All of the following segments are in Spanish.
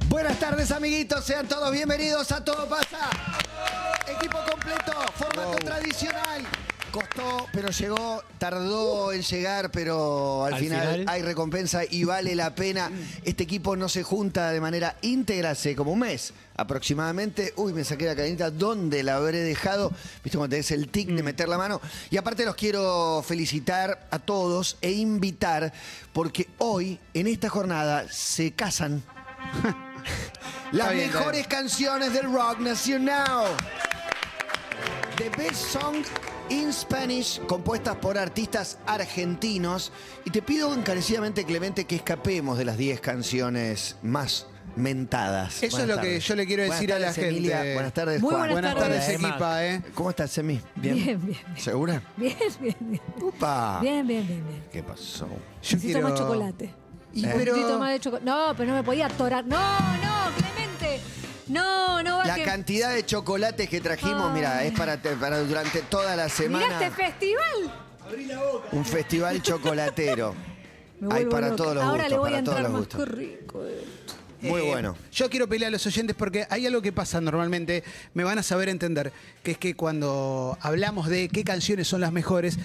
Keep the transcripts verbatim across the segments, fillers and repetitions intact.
Buenas tardes, amiguitos. Sean todos bienvenidos a Todo Pasa. Equipo completo, formato wow. tradicional. Costó, pero llegó, tardó en llegar, pero al, al final, final hay recompensa y vale la pena. Este equipo no se junta de manera íntegra hace como un mes aproximadamente. Uy, me saqué la cadenita. ¿Dónde la habré dejado? Viste cuando tenés el tic de meter la mano. Y aparte los quiero felicitar a todos e invitar, porque hoy, en esta jornada, se casan las bien, mejores bien. canciones del rock nacional. The Best Song in Spanish, compuestas por artistas argentinos. Y te pido encarecidamente, Clemente, que escapemos de las diez canciones más mentadas. Eso buenas es lo tardes. que yo le quiero decir buenas a la tardes, gente. Emilia. Buenas tardes, Muy Juan. buenas, buenas tardes, tardes equipa, ¿eh? ¿Cómo estás, Semi? ¿Bien? Bien, bien, bien. ¿Segura? Bien, bien, bien. ¡Upa! Bien, bien, bien, bien. ¿Qué pasó? Yo Necesito quiero... más chocolate. Y Un pero... poquitito más de chocolate. No, pero no me podía atorar. No, no, Clemente. No, no va La que... cantidad de chocolates que trajimos, oh. mira, es para, para durante toda la semana. Mirá este festival. Abrí la boca. Un festival chocolatero. Hay para loca. todos los Ahora gustos, le voy para a todos entrar los más. gustos. Qué rico esto. Muy eh, bueno. Yo quiero pelear a los oyentes porque hay algo que pasa normalmente, me van a saber entender, que es que cuando hablamos de qué canciones son las mejores,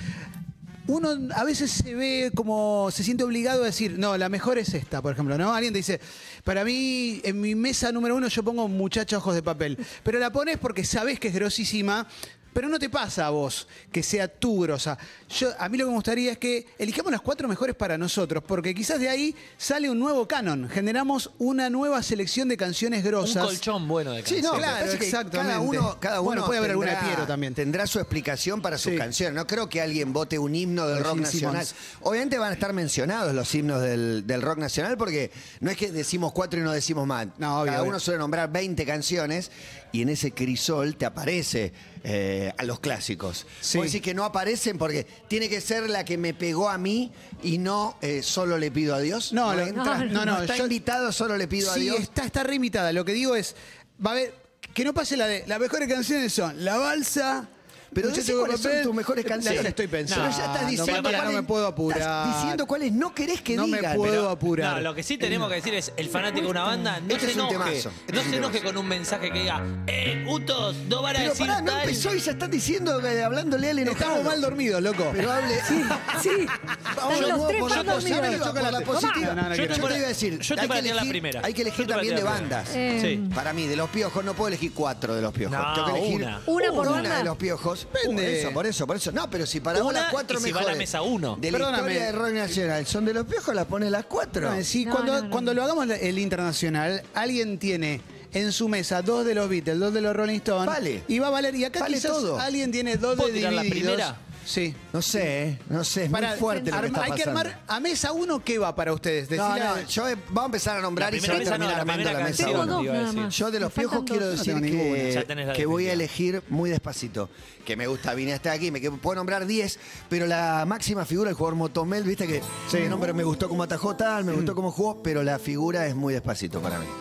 uno a veces se ve como, se siente obligado a decir, no, la mejor es esta, por ejemplo, ¿no? Alguien te dice, para mí, en mi mesa número uno yo pongo Muchacha Ojos de Papel, pero la pones porque sabés que es grosísima. Pero no te pasa a vos que sea tú grosa. Yo, a mí lo que me gustaría es que elijamos las cuatro mejores para nosotros, porque quizás de ahí sale un nuevo canon. Generamos una nueva selección de canciones grosas. Un colchón bueno de canciones. Sí, no, claro, que exactamente. Cada uno, cada uno bueno, puede haber tendrá, alguna de Piero también. Tendrá su explicación para sus sí. canciones. No creo que alguien vote un himno del rock nacional. Obviamente van a estar mencionados los himnos del, del rock nacional, porque no es que decimos cuatro y no decimos más. No, obvio, cada obvio. uno suele nombrar veinte canciones y en ese crisol te aparece eh, a los clásicos. Sí. Vos decís que no aparecen porque tiene que ser la que me pegó a mí y no eh, solo le pido a Dios. No, no, lo, entra, no, no, no, no está yo, invitado, solo le pido sí, a Dios. Sí, está, está reimitada. Lo que digo es, va a haber, que no pase la de, las mejores canciones son La Balsa... Pero yo sé cuáles son tus mejores canciones. Las estoy pensando. Pero ya estás diciendo no, cuáles, no me puedo apurar. Estás diciendo cuáles no querés que no digan. No me puedo pero, apurar. No, lo que sí tenemos que decir es, el fanático de una banda no este se enoje. Este no se enoje con un mensaje que diga, eh, Utos, no van a pero decir pará, no tal. empezó y ya están diciendo, que hablándole al enojado. Estamos mal dormidos, loco. Pero hable... Sí, sí. Vamos Están de los nuevo tres por la mal positiva, dormidos. por la positiva. No, no, no, yo, yo te te iba a decir, yo te hay que para tirar la elegir, primera. hay que elegir Yo te también de para tirar la bandas. Eh, Sí. Para mí, de los Piojos no puedo elegir cuatro de los Piojos. No, Tengo que elegir una. ¿Una por una banda? de los Piojos. Depende. Por eso, por eso, por eso. No, pero si para vos Una, las cuatro y si va mejores a la mesa uno. de la Perdóname. historia de rock nacional son de los Piojos, las pones las cuatro. No, sí, No, cuando, no, no. cuando lo hagamos el internacional, alguien tiene en su mesa dos de los Beatles, dos de los Rolling Stones. Vale. Y va a valer. Y acá Vale quizás todo. alguien tiene dos ¿Puedo de tirar la Divididos. primera? Sí. No sé, ¿eh? no sé, es Para- muy fuerte lo que arma- está hay que pasando. armar a mesa uno, ¿qué va para ustedes? No, Decile- no, yo he- vamos a empezar a nombrar La y se va a primera mesa no, terminar la armando primera la mesa canción. Tengo uno. dos iba a nada decir. más. Yo de los Me faltan Piojos quiero dos. decir No tengo ninguna. Ya tenés la que, que voy a definitiva. elegir muy despacito. Que me gusta, vine hasta aquí, me que puedo nombrar diez, pero la máxima figura del jugador Motomel, viste que sí. no, pero me gustó cómo atajó tal, me gustó cómo jugó, pero la figura es muy despacito para mí.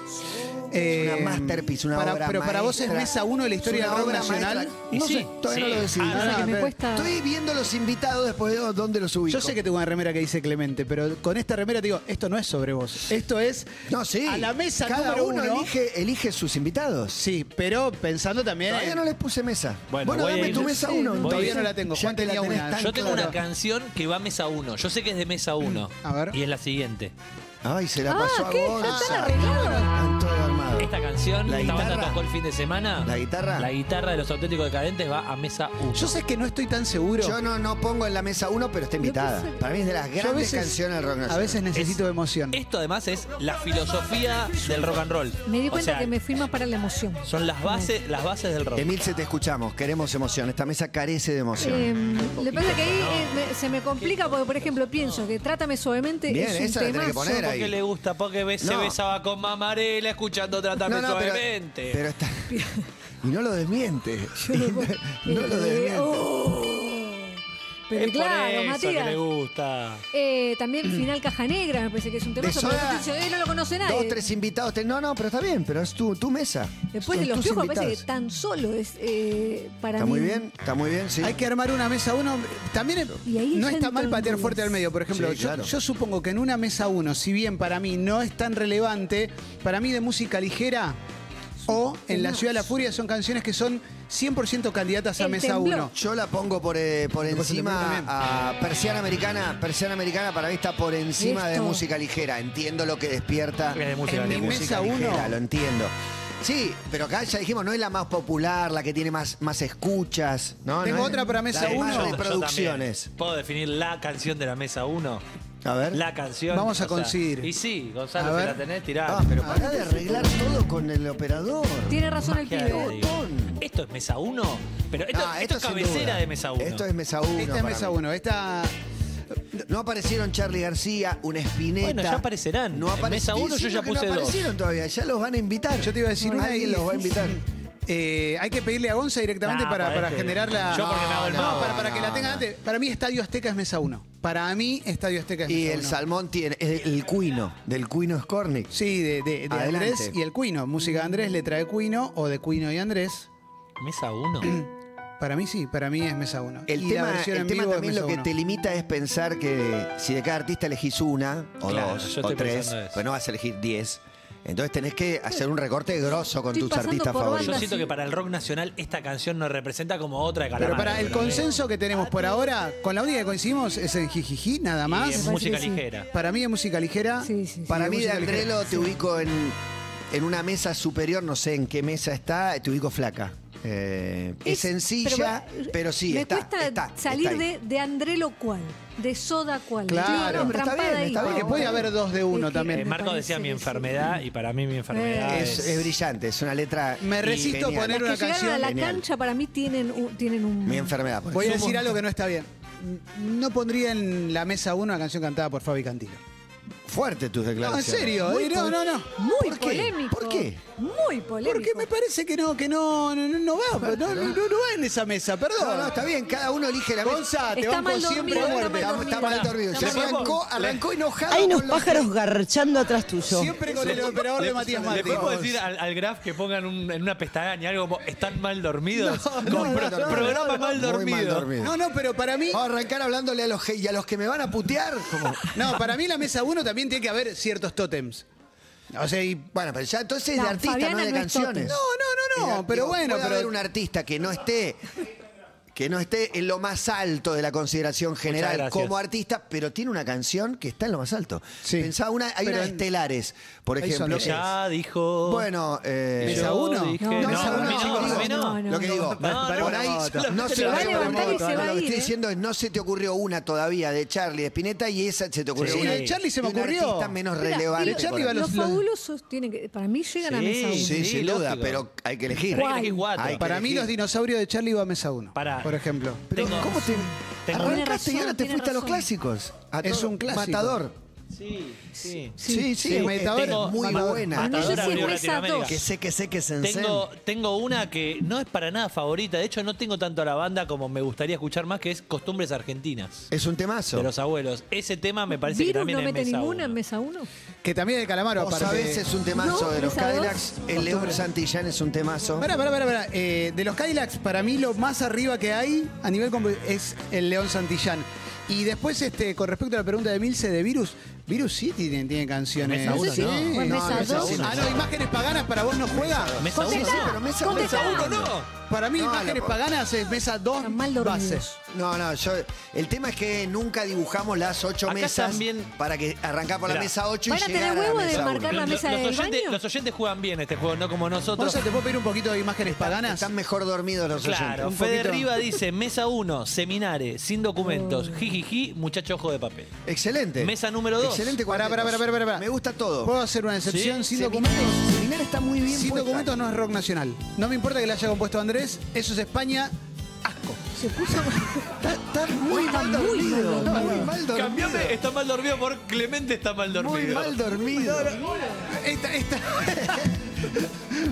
Eh, una masterpiece, una para- obra Pero para vos es maestra. mesa uno de la historia Es del una rock obra nacional. maestra. Y No sí, sé, todavía sí. no lo decidí. Ah, O sea, que me pero- cuesta... Estoy viendo los invitados después de dónde los ubico. Yo sé que tengo una remera que dice Clemente, pero con esta remera te digo, esto no es sobre vos. Esto es No, sí. a la mesa Cada número uno, uno. Elige, elige sus invitados. Sí, pero pensando también Todavía en- no les puse mesa. Bueno, Bueno, voy a dame ir- tu mesa Sí, uno. voy a entonces. Todavía no la tengo. Ya Juan que la tenía tenés una. tan Yo tengo clara. una canción que va a mesa uno. Yo sé que es de mesa uno. A ver. Y es la siguiente. Ay, se la Ah, pasó ¿qué? a ¿Ya Gonza. están arreglados? Están todo armado. Esta canción, ¿La esta banda guitarra? tocó el fin de semana. ¿La guitarra? La guitarra de los auténticos decadentes va a mesa uno. Yo sé que no estoy tan seguro. Yo no, no pongo en la mesa uno, pero está invitada. puse- Para mí es de las Yo grandes a veces- canciones del rock nacional. A veces necesito Es- emoción. Esto además es la filosofía del rock and roll. Me di O cuenta sea, que me fui más para la emoción. son las bases, las bases del rock. Emil, se te escuchamos. Queremos emoción. Esta mesa carece de emoción. Eh, lo que pasa es que ahí eh, me- se me complica porque, por ejemplo, pienso que Trátame Suavemente Bien, es un esa la tenés que temazo. poner ahí. Porque le gusta, porque be- se No. besaba con Mamarela escuchando Tratame No, no, pero, Suavemente. pero está... Y no lo desmiente. Yo no puedo- No lo desmiente. Oh. Pero Es por claro, eso Matías. que le gusta. Eh, también Final Caja Negra, me parece que es un tema. De Soda, Pero no lo conoce nadie. Dos, tres invitados. te- No, no, pero está bien, pero es tu, tu mesa. Después Son de los tus piojos, me parece que invitados. tan solo es eh, para Está mí. muy bien, está muy bien, sí. Hay que armar una mesa uno. También es- Y ahí no ya está mal entran patear dudas. fuerte al medio. Por ejemplo, Sí, yo, claro. yo supongo que en una mesa uno, si bien para mí no es tan relevante, para mí de música ligera o en La Ciudad de la Furia son canciones que son cien por ciento candidatas a El mesa temblor. uno. Yo la pongo por, eh, por Después el temblor encima también. a Persiana Americana. Persiana Americana para mí está por encima de Esto. música ligera. Entiendo lo que despierta Es de música En mi ligera. mesa uno. ligera, lo entiendo. Sí, pero acá ya dijimos, no es la más popular, la que tiene más, más escuchas. ¿no? Tengo No es otra para mesa la de uno. más Yo- de yo producciones. también. ¿Puedo definir la canción de la mesa uno? A ver. La canción. Vamos a o sea, conseguir. Y sí, A Gonzalo, ver. si la tenés, tirá. Ah, pero pará de arreglar todo con el operador. Tiene razón el Magia pibe. de Dios. Botón. ¿Esto es mesa uno? Pero esto, Ah, esto es sin cabecera duda. de mesa uno. Esto es mesa uno. Esta es para mesa mí. uno. Esta. No aparecieron Charly García, una Spinetta. Bueno, ya aparecerán. No En apare- mesa uno Sí, yo sí, ya que puse no dos. aparecieron todavía, ya los van a invitar. Yo te iba a decir una Alguien y- los va a invitar. Eh, hay que pedirle a Gonza directamente Nah, para, para para este- generar la. yo porque me hago el no, mago. para, para que la No, tengan no. antes. Para mí, Estadio Azteca es mesa uno. Para mí, Estadio Azteca es Y mesa el uno. salmón tiene, es el cuino, del cuino Skornik. Sí, de, de- de Adelante. Andrés y el Cuino. Música de Andrés, letra de Cuino o de Cuino y Andrés. ¿Mesa uno? Para mí sí, para mí es mesa uno. El y la tema, versión el en tema vivo es también mesa lo que uno. te limita es pensar que si de cada artista elegís una, o Claro, dos, yo o estoy tres, pensando eso. pues no vas a elegir diez. Entonces tenés que hacer un recorte grosso con Estoy tus pasando artistas por favoritos. Yo bandas. siento sí. que para el rock nacional esta canción nos representa como otra de Pero Calamaro. para el también. consenso que tenemos por ahora, con la única que coincidimos es en Jijiji, nada Y más. es parece música que sí. ligera. Para mí es música ligera. Sí, sí, sí. Para Sí, mí de música ligera. Andrelo te ubico en, en una mesa superior, no sé en qué mesa está, te ubico flaca. Eh, es, sencilla, pero, sí, me está, cuesta está, salir está ahí. de, de Andrelo cuál, de Soda cuál. Claro, Estoy pero está entrampada bien, ahí. está bien. Porque puede haber dos de uno Es que- también. Eh, me Marco decía parece mi que sí. enfermedad y para mí mi enfermedad Es, es... es brillante, es una letra. Me resisto a genial. poner Las una que llegaron canción. a la Genial. cancha para mí tienen un, tienen un Mi enfermedad. por Voy a ejemplo. decir algo que no está bien. No pondría en la mesa uno una canción cantada por Fabi Cantilo. Fuerte tus No, en declaraciones. serio. Muy eh, No, pol- no, no. muy ¿Por qué? polémico. ¿Por qué? Muy polémico. Porque me parece que no, que no, no, no, no va, no, no, no, no va en esa mesa, perdón. No, no, está bien, cada uno elige la mesa. Gonza, te Está banco mal siempre dormido, a está muerte. mal Está, está mal dormido. Se Está mal arrancó, arrancó enojado. Hay unos con los- pájaros garchando atrás tuyo. Siempre con el operador de Matías ¿Le Martín. podemos decir al, al Graf que pongan un- en una pestaña algo como están mal dormidos? No, Como no, pro- no, no, programa mal Muy dormido. mal dormido. No, no, pero para mí, Vamos a arrancar hablándole a los, ge- y a los que me van a putear. Como- no, para mí la mesa uno también tiene que haber ciertos tótems. O sea, y Bueno, pero ya entonces es de No, artista, Fabiana no es de no es canciones. tótem. No, no, no, no, Es de- pero digo, bueno, puede pero- haber un artista que no esté que no esté en lo más alto de la consideración general gracias. como artista, pero tiene una canción que está en lo más alto. Sí. Pensaba una, hay Pero unas en- estelares, por Ahí ejemplo. son Ya dijo... Bueno, eh, ¿Mesa yo uno? dije- No, No, mesa a uno, mí no, chicos, a mí no. no, no. lo que digo, No, no, por no, ahí no, no se Se va a te ocurrió- levantar y se va no, a lo que ir, estoy ¿eh? diciendo es no se te ocurrió una todavía de Charlie de Spinetta y esa se te ocurrió Sí. una de Charlie se me de un ocurrió. artista menos Mira, relevante. y lo- Charlie va a los, los- los- fabulosos tienen que, para mí llegan a Sí, mesa uno. Sí, Sí, sin duda, lógico. pero hay que elegir. Hay que elegir cuatro. Hay que para mí elegir. los dinosaurios de Charlie va a mesa uno. Pará. Por ejemplo. Pero Tengo- ¿cómo te tengo- arrancaste y Tiene ahora te razón, fuiste a los tiene clásicos? A Es todo- un clásico. Matador. Sí, sí. Sí, sí, sí, es Matador, es muy Matador. buena. Ah, no sé Matador si abrió es mesa Latinoamérica. dos. Que sé, que sé, que se Tengo, tengo una que no es para nada favorita. De hecho, no tengo tanto a la banda como me gustaría escuchar más, que es Costumbres Argentinas. Es un temazo. De los abuelos. Ese tema me parece que ¿Virus también no es mete mesa ninguna uno. en mesa uno? Que también el Calamaro, Vos aparte. sabés, es un temazo No, de los esa dos. Cadillacs. El León Santillán es un temazo. Pará, pará, pará, pará. Eh, de los Cadillacs, para mí lo más arriba que hay a nivel comp- es el León Santillán. Y después, este, con respecto a la pregunta de Milce de Virus, Virus sí tiene, tiene canciones. Mesa uno, sí. no. O en No, mesa mesa dos. uno. Ah, no, Imágenes Paganas para vos no juega. Mesa uno. Sí, sí, pero mesa, Contestá. mesa Uno no. Para mí, No, Imágenes la- Paganas es mesa dos Están mal dormidos. bases. No, no, yo. El tema es que nunca dibujamos las ocho Acá mesas también- para que arrancar por la Mirá. mesa ocho y ¿Van a llegar tener a la huevo de mesa marcar uno. la mesa los, del oyentes, baño? los oyentes juegan bien este juego, no como nosotros. Gonza, ¿te puedo pedir un poquito de Imágenes Paganas? Están mejor dormidos los Claro, oyentes. Fede poquito. Riva dice, mesa uno, seminare, sin documentos, Oh. jijiji, muchacho ojo de papel. Excelente. Mesa número dos. Excelente. Pará, pará, pará, pará, pará. Me gusta todo. ¿Puedo hacer una excepción Sí, sin Seminare- documentos? Seminare está muy bien Sin puesta. documentos no es rock nacional. No me importa que le haya compuesto Andrés, eso es España, asco. Se puso. Está, está muy Está mal muy dormido. mal Está dormido. muy mal dormido. Cambiame, está mal dormido por Clemente está mal dormido. Muy mal dormido. Esta, esta.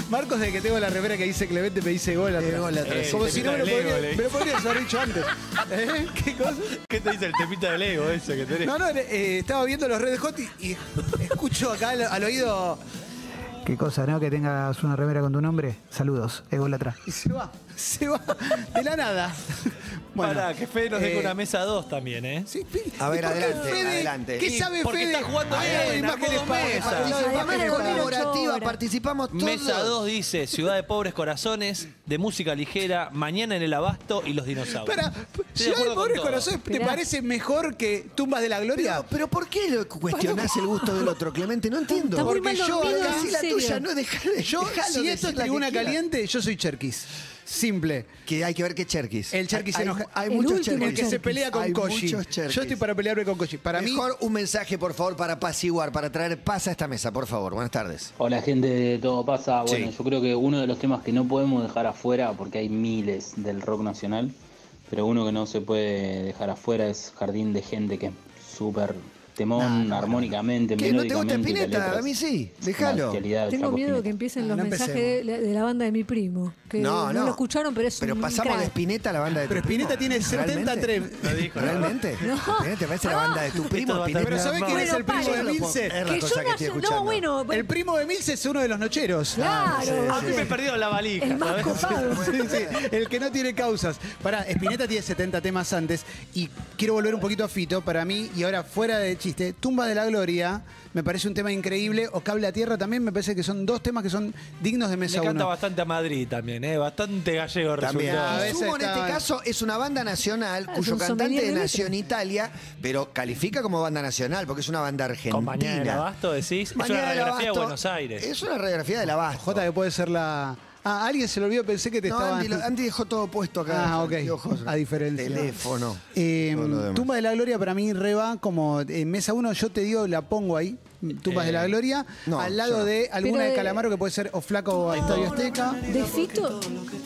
Marcos, de que tengo la remera que dice Clemente, me dice gol atrás. Eh, gol atrás. Como Eh, si no me lo temita de podría, Lego, me lo podrías haber dicho antes. ¿Eh? ¿Qué cosa? ¿Qué te dice el temita del ego ese que tenés? No, no, eh, estaba viendo los Red Hot y, y escucho acá al, al oído. Qué cosa, ¿no? Que tengas una remera con tu nombre. Saludos, ególatra. Y se va, se va de la nada. Pará, que Fede nos deja eh, una mesa dos también, ¿eh? Sí, Fede. A ver, ¿Y por qué adelante, Fede? adelante. ¿Qué Y sabe porque Fede? está jugando Ah, bien, imágenes armó dos para- mesas. para- Además, imágenes el para- colaborativa, horas. participamos todos. Mesa dos dice Ciudad de Pobres Corazones, de música ligera, Mañana en el Abasto y los dinosaurios. Para, Estoy de Ciudad de acuerdo con Pobres todo. Corazones, ¿te Esperá. parece mejor que Tumbas de la Gloria? Pero, pero ¿por qué lo cuestionás el gusto del otro, Clemente? No entiendo. Está muy Porque mal yo dormido, acá, en si la serio. tuya no es dejar Yo, si esto es tribuna caliente, yo soy Cherkis. Simple. Que hay que ver qué Cherkis. El Cherkis se Hay- enoja. Hay, El muchos último Cherkis. El que se Cherkis. pelea con Hay Koshi. muchos Cherkis. Yo estoy para pelearme con Koshi. Para mí, Mejor un mensaje, por favor, para apaciguar, para traer paz a esta mesa, por favor. Buenas tardes. Hola gente de Todo Pasa, bueno, Sí. yo creo que uno de los temas que no podemos dejar afuera, porque hay miles del rock nacional, pero uno que no se puede dejar afuera es Jardín de Gente, que es súper temón, No, no, armónicamente, ¿Qué, no te gusta melódicamente, y la Spinetta? letra A mí es sí, una déjalo. bestialidad del Tengo Flaco miedo de que Spinetta. empiecen Ah, los no mensajes empecemos. de, de la banda de mi primo. Que no, lo escucharon, pero es Pero un pasamos crack. de Spinetta a la banda de tu Pero Spinetta primo. tiene setenta y tres. ¿Realmente? Lo dijo, ¿no? ¿Realmente? No. ¿Spinetta te parece la banda de tu primo? Esto va a Spinetta? Pero ¿sabés quién Bueno, es el primo de paren. Milce? Es la Que yo cosa que no, estoy no, escuchando. bueno, El primo de Milce es uno de los nocheros. claro. A mí me perdió la valija, El más ¿sabes? copado. Sí, sí, el que no tiene causas. Pará, Spinetta tiene setenta temas antes y quiero volver un poquito a Fito. Para mí, y ahora fuera de chiste, Tumba de la Gloria me parece un tema increíble. O Cable a Tierra también me parece que son dos temas que son dignos de Le mesa canta uno. bastante a Madrid también, ¿eh? Bastante gallego También. resultó. A veces Sumo en está- este caso es una banda nacional Ah, es cuyo un cantante sommelier de nació en letras. Italia, pero califica como banda nacional porque es una banda argentina. Con Mañana del Abasto decís, es una Mañana del radiografía de Abasto Buenos Aires. Es una radiografía del Abasto. Jota, que puede ser la. Ah, alguien se lo olvidó, pensé que te No, estaba. Andy, lo- Andy dejó todo puesto acá. Ah, ok. Anteojos, A diferencia. Teléfono. Eh, todo lo demás. Tumba de la Gloria para mí reba como en mesa uno, yo te digo, la pongo ahí. Tumbas de la Gloria, no, al yo lado no. de alguna Pero de de- Calamaro que puede ser o Flaco o Estadio Azteca. ¿De Fito?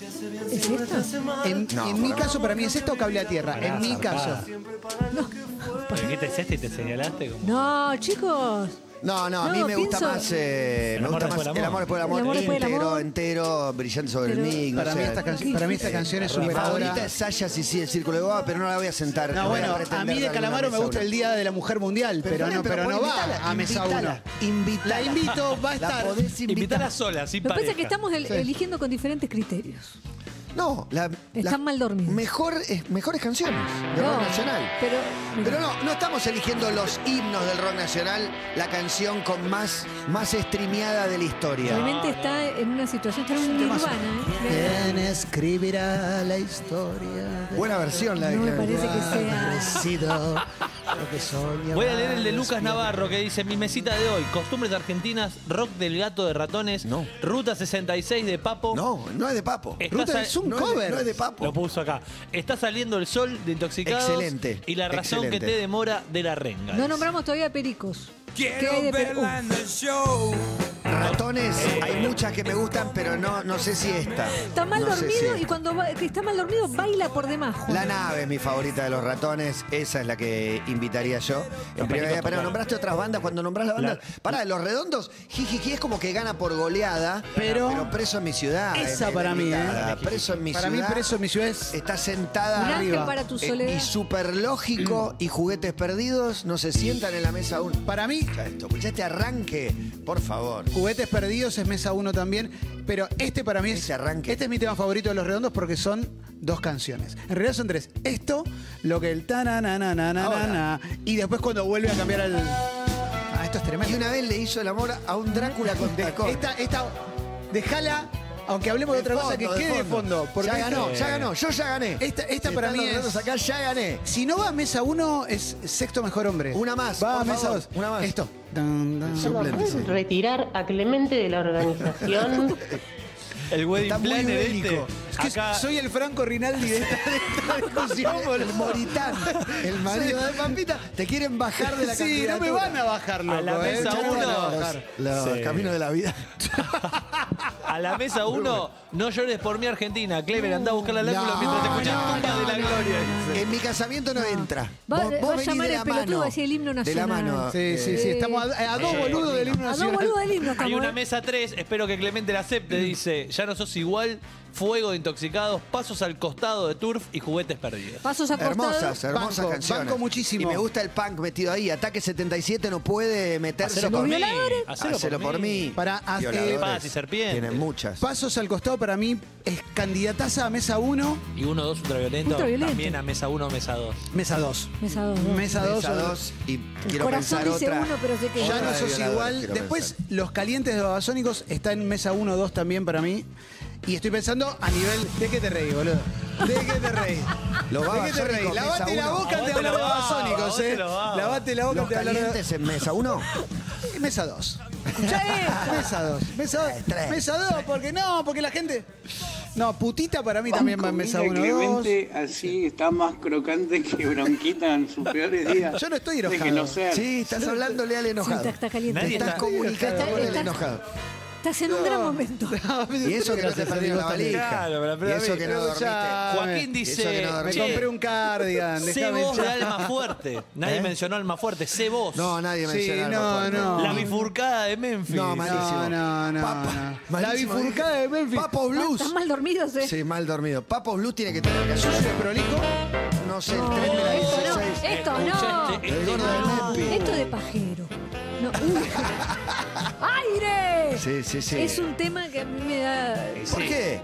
¿Es esta? En, No, en mi para- caso, para mí es esta o Cable a Tierra. Pará, En mi zarpada. caso. ¿Pero qué te hiciste y te señalaste? Como... No, chicos. No, no, a mí No, me gusta pienso- más, eh, El me amor gusta más después del El amor. amor después del amor, El amor después del íntegro, amor. entero, brillante sobre Pero- el mig. Para no mí, sé. esta canción, para mí esta canción es Mi superadora. favorita es Sasha sí, sí, el círculo de boda, pero no la voy a sentar. No, voy bueno, a pretender mí de darle Calamaro una me gusta mesa el Día de la Mujer Mundial, pero, está no, bien, pero podés no va invitarla, a mesa uno. invitala, invitala. La invito, va a La estar. podés invitar. Invítala sola, sin Lo que pasa pareja. es que estamos el- eligiendo con diferentes criterios. No, la, Están la- mal dormidos. Mejor, es- mejores canciones de No, rock nacional. pero- Pero no, no estamos eligiendo los himnos del rock nacional, la canción con más, más streameada de la historia. Realmente está en una situación, está en un temazo. nirvana. ¿eh? ¿Quién escribirá la historia? de Buena versión la de No me Clemente. parece que sea. Sido lo que soñaba Voy a leer el de Lucas despierto. Navarro que dice: mi mesita de hoy, costumbres argentinas, rock del gato de ratones, No. Ruta sesenta y seis de Papo. No, no es de Papo. Está Ruta sal- es un no Es cover. de, no es de Papo. Lo puso acá. Está saliendo el sol de Intoxicados. Excelente, Y la razón excelente. que te demora de la renga. No nombramos todavía Pericos. ¿Qué hay de Pericos? Ratones, hay muchas que me gustan, pero no, no sé si esta. Está mal No sé dormido si y esta. cuando va- que está mal dormido baila por demás. Juan. La nave es mi favorita de los ratones, esa es la que invitaría yo. En primera Pericos pero tocaron. nombraste otras bandas, cuando nombrás la banda. La- Pará, Los Redondos, jijiji, es como que gana por goleada, Pero- preso en mi ciudad. Esa es- para es mí, invitada. ¿eh? Preso en mi Para mí, ciudad. Preso en mi ciudad es. Está sentada Un ángel arriba. para tu Eh, soledad. y súper lógico y juguetes perdidos no se sientan en la mesa aún. Para mí, Escucha esto, escucha este arranque, por favor. Juguetes Perdidos es mesa uno también, pero este para mí es. Ese arranque. Este es mi tema favorito de Los Redondos porque son dos canciones. En realidad son tres. Esto, lo que el ta na na na na na Ahora. na, y después cuando vuelve a cambiar el. Ah, esto es Y tremendo. una vez le hizo el amor a un Drácula con tacón. Esta, esta, dejala, aunque hablemos de, otra cosa, que quede de fondo. Porque ya ganó, esta- ya ganó, yo ya gané. Esta, esta Si para están mí los es. Redondos acá, ya gané. Si no va a mesa uno, es sexto mejor hombre. Una más, Va a por mesa favor, dos. una más. Esto. Dun, dun. Suplente, sí. Retirar a Clemente de la organización. El wedding Está muy planner bélico. este. Es que Acá, soy el Franco Rinaldi de esta, de esta discusión, El boludo. Moritán, el marido de Pampita, te quieren bajar de la Sí, no candidatura. me van a bajar, loco. A la eh, mesa no me van a uno. bajar. Los Sí. caminos de la vida. A la mesa uno, no llores por mi Argentina. Clever, anda a buscar la lágrima No, mientras te escuchas no, Tumba de la no, Gloria. no. dice. En mi casamiento no entra. Va- Vos, va vos a venís llamar de el la pelotudo mano. a decir el himno De la nacional. mano. Sí, sí, sí. Eh, Estamos a, a dos eh, boludos del himno A dos nacional. boludos del himno estamos. Hay una ¿eh? mesa tres, espero que Clemente la acepte, dice, ya no sos igual, fuego de intoxicados, pasos al costado de turf y juguetes perdidos. Pasos acostados. Hermosas, hermosas Banco, canciones. banco muchísimo. Y me gusta el punk metido ahí. Ataque setenta y siete no puede meterse Hacelo por con mí. violadores. Hacelo, Hacelo por mí. Para, haz- Violadores. eh, Paz y serpientes. Tienen muchas. Pasos al costado para mí es candidataza a mesa uno, Y uno, dos, ultraviolento, Ultraviolento. también a mesa uno, mesa dos. mesa dos. Mesa dos. ¿no? Mesa dos. Mesa dos y El quiero corazón pensar dice otra. uno, pero sé que Ya Otra no de sos violadores, igual. quiero Después, pensar. los calientes de Babasónicos está en mesa uno, dos también para mí. Y estoy pensando a nivel. ¿De qué te reí, boludo? ¿De qué te reí? Los ¿De qué te reí? Babasónicos, Lavate mesa la uno. boca antes de Lavate hablar de la baba, Babasónicos, lavate eh. la baba. Lavate la boca Los antes de hablar de. calientes en mesa uno. Mesa dos. Escuchá esto. Mesa dos. Mesa dos. Tres. Mesa dos, porque no, porque la gente. No, putita para mí también va en mesa uno, dos. Clemente así está más crocante que Bronquita en sus peores días. Yo no estoy enojado. Déjenlo ser. Sí, estás hablándole al Sí, enojado. está, está caliente. Te Nadie estás está- comunicando está- con el está- enojado. Estás en un gran momento. Y eso que no te perdieron la valija. Claro, pero- pero y a eso mí- que no pero dormiste. ya- Joaquín Eso que dice, no Me dormí. che, compré un cardigan. sé déjame vos de echar. alma fuerte. Nadie ¿Eh? mencionó alma fuerte, sé vos. No, nadie Sí, menciona algo no, fuerte. no. La bifurcada de Memphis. No, malísimo. No, no, no, Papa, no. La malísimo. bifurcada de Memphis. Papo Blues. Están mal dormidos, ¿eh? Sí, mal dormido. Papo Blues tiene que tener ¿Yo canción. soy prolijo? No sé, el No, tren de la esto no, dieciséis. esto no. Escuchaste, El este gordo de no. Memphis. Esto de pajero. No, uy. ¡Aire! Sí, sí, sí. Es un tema que a mí me da. ¿Por qué?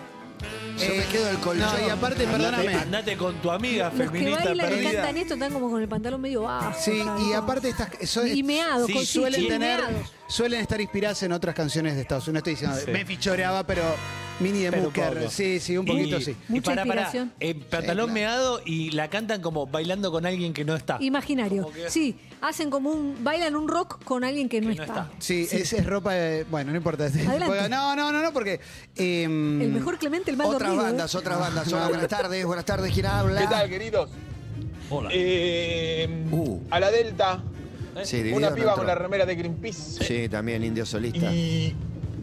Yo Eh, me quedo el colchón. No, y aparte, Andate, perdóname. andate con tu amiga Los que feminista bailan y perdida. cantan esto están como con el pantalón medio bajo. Sí, ¿sabes? y aparte estas so- Y meados, Sí, con suelen sí, tener, meados. suelen estar inspiradas en otras canciones de Estados Unidos. No estoy diciendo, Sí. me fichoreaba, pero Mini de Pero Musker. poco. Sí, sí, un poquito y, sí. Y Mucha para, para, inspiración. eh, pantalón Sí, claro. meado y la cantan como bailando con alguien que no está. Imaginario. Como que- Sí, hacen como un. Bailan un rock con alguien que no, Que no está. está. Sí, Es, es ropa de. Bueno, no importa. Adelante. Porque- No, no, no, no, porque. em, El mejor Clemente, el mal Otras dormido. ¿eh? bandas, otras bandas. Hola, buenas tardes, buenas tardes. ¿Quién habla? ¿Qué tal, queridos? Hola. Eh, Uh. a la Delta, Sí, dividido una no piba entró. con la remera de Greenpeace. Sí, también indio solista. Y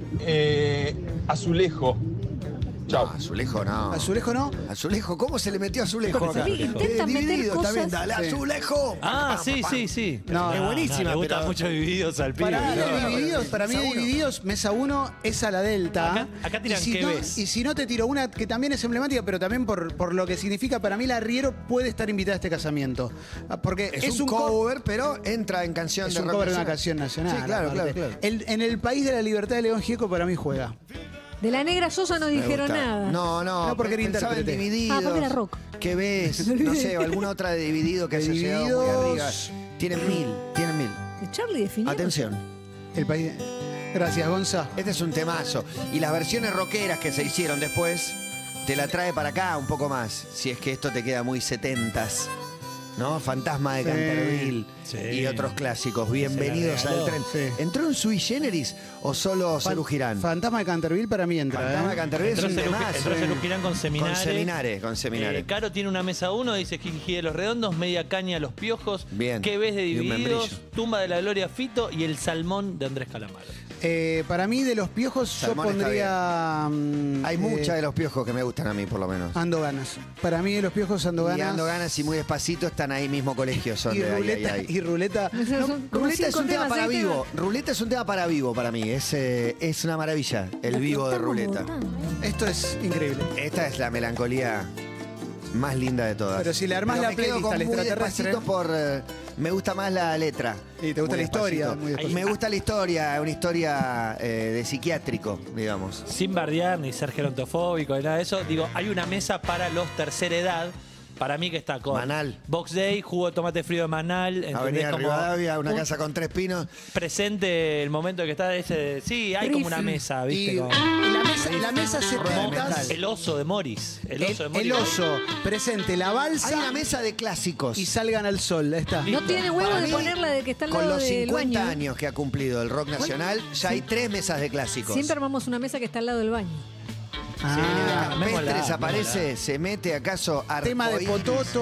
eh, Azulejo. Chao. No, Azulejo no. Azulejo no. Azulejo, ¿cómo se le metió Azulejo Porque acá? sí, intentan Eh, meter dividido, está bien, cosas. dale, Sí. Azulejo. Ah, Pam, sí, pam, sí, sí. No, es buenísima, Le gustan pero- mucho divididos al pibe. Para, no, de no, divididos, no, para mí mesa de uno. divididos, mesa uno es a la Delta. Acá- acá tiran y si qué no, ves. Y si no te tiro una que también es emblemática, pero también por, por lo que significa, para mí la Riero puede estar invitada a este casamiento. Ah, Porque Es, es, un co- cover, pero entra en canción Es de un rock cover de una nacional. canción nacional. Sí, claro, aparte. claro, claro. El- en el país de la libertad de León Gieco para mí juega. De la Negra Sosa no Me dijeron gusta. nada. No, no, No, porque era pensaba en intérprete. Divididos. Ah, porque era rock. ¿Qué ves? No sé, o alguna otra de Dividido que haya llegado muy arriba. Divididos. Tienen mil, tienen mil. De Charlie definió. Atención, El país. Gracias, Gonza. este es un temazo. Y las versiones rockeras que se hicieron después, te la trae para acá un poco más. Si es que esto te queda muy setentas. ¿No? Fantasma de Sí. Canterville Sí. y otros clásicos. Bienvenidos Se la al regaló. tren. Sí. ¿Entró en Sui Generis o solo Cerú Girán? Fantasma de Canterville para mí entra. Fantasma ¿eh? de Canterville es Entró un Cerú- temazo. entró Cerú Girán con Seminare. Con Seminare, con Seminare. Eh, Caro tiene una mesa uno, dice Kiki de los Redondos, media caña los piojos. Bien. ¿Qué ves de Y un Divididos? membrillo. Tumba de la Gloria Fito y el salmón de Andrés Calamaro. Eh, para mí, de los piojos, Salmón yo está pondría. mm, Hay eh, muchas de los piojos que me gustan a mí, por lo menos. Ando ganas. Para mí, de los piojos, ando Y ganas. ando ganas y muy despacito están ahí mismo colegio. Son Y de ay, ruleta. ay, ay. Y ruleta. Son como Ruleta es cinco un tema temas, para seis vivo. temas. Ruleta es un tema para vivo para mí. Es, eh, es una maravilla. El La vivo de estamos Ruleta. votando. Esto es increíble. Esta es la melancolía más linda de todas. Pero si le armás Pero la me quedo playlist con al muy extraterrestre. despacito por eh, me gusta más la letra. Y te gusta Muy la historia, despacito. muy despacito. Me gusta la historia, una historia eh, de psiquiátrico, digamos. Sin bardear ni ser gerontofóbico ni nada de eso, digo, hay una mesa para los tercera edad. Para mí que está con Manal. Box Day, jugo de tomate frío de Manal. ¿entendés? Avenida Como Rivadavia, una un- casa con tres pinos. Presente el momento que está ese. Sí, hay como una Riff. mesa, ¿viste? Y Como- la mesa, la mesa Rueda de setentas. metal. el oso de Morris. El El, oso de Morris. el oso presente, la Hay balsa una mesa de clásicos. y salgan al sol. Ahí está. No tiene huevo Para de mí, ponerla de que está al Con lado los del cincuenta baño. años que ha cumplido el rock nacional, ya hay tres mesas de clásicos. Siempre armamos una mesa que está al lado del baño. Ah, Mémola, Campestres mémola. aparece, se mete acaso tema de arcoíris. Pototo.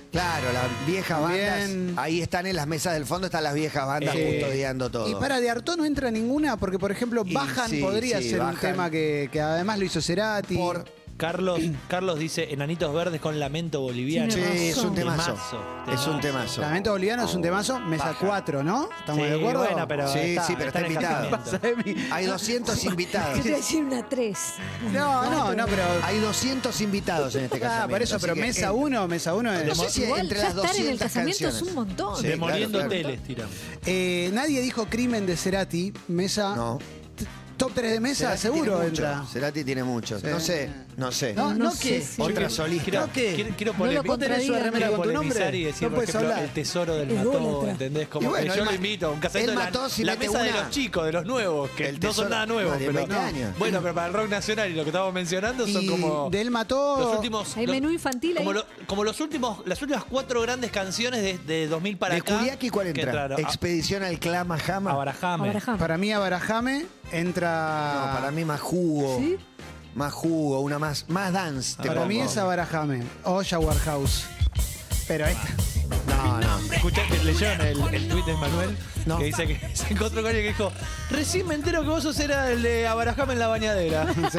Claro, las viejas Bien. bandas. Ahí están en las mesas del fondo, están las viejas bandas Eh, custodiando todo. Y para de Artaud no entra ninguna, porque por ejemplo, Y Bajan sí, podría sí, ser un Bajan. tema que, que además lo hizo Cerati. Por Carlos, Carlos dice Enanitos Verdes con Lamento Boliviano. Sí, Tiene es un razón. temazo. Temazo, Es un temazo. Lamento Boliviano es un temazo, mesa Baja. cuatro, ¿no? ¿Estamos Sí, de acuerdo? bueno, pero Sí, está, sí, pero está en el invitado. casamiento. Hay doscientos invitados. Yo te voy a decir una tres. No, no, no, pero. Hay doscientos invitados en este Ah, casamiento. por eso, así pero que mesa en- uno, mesa uno es. No sé si Igual, entre ya las estar en el doscientas casamiento es canciones. un montón. Sí, Demoliendo claro, claro. teles, tiramos. Eh, nadie dijo Crimen de Cerati, mesa. No. Top tres de mesa, Cerati seguro tiene entra. mucho. Cerati tiene muchos. Sí. No sé, no sé. No, No no, sé que. si- Otra Quiero- solista. Quiero, ¿No qué? quiero, quiero No lo polemizar. ¿Vos tenés una contradigan. remera Quiero con tu polemizar nombre? y decir, No por puedes ejemplo, hablar. el tesoro del Es mató, idólatra. ¿entendés? Como Y bueno, que él yo lo ma- invito a un él casamiento de la, mató si la mete mesa de una. los chicos, de los nuevos, que El no tesoro- son nada nuevos, no, de pero veinte años. bueno, pero para el rock nacional y lo que estamos mencionando son Y como de él mató. los últimos Hay los- menú infantil ahí. como, lo- como los últimos las últimas cuatro grandes canciones de, de dos mil para De acá. Kuriaki, ¿cuál que entra? entraron. A- Expedición al Clama Jama. a Barajame. Abraham. Para mí, a Barajame entra. No, para mí más jugo. ¿Sí? Más jugo, una más, más dance. te Para mí pongo. es a Barajame. O Jaguar House. Pero esta. No, no. Escuchaste, leyeron el, el tuit de Manuel No. que dice que se encontró con alguien que dijo: recién me entero que vos sos era el de Abarajame en la bañadera. Sí.